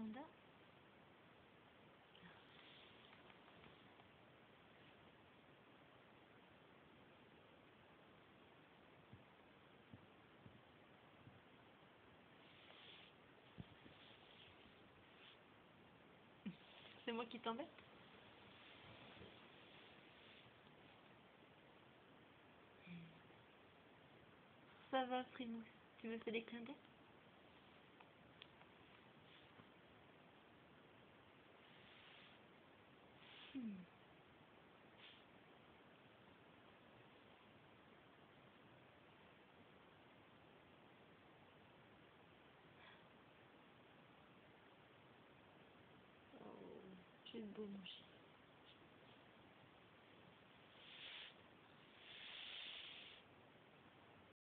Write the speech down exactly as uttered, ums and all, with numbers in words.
panda? C'est moi qui t'embête? Ça va, Primousse. Tu me fais des clins d'œil? Hmm. Oh, tu es beau, mon chéri.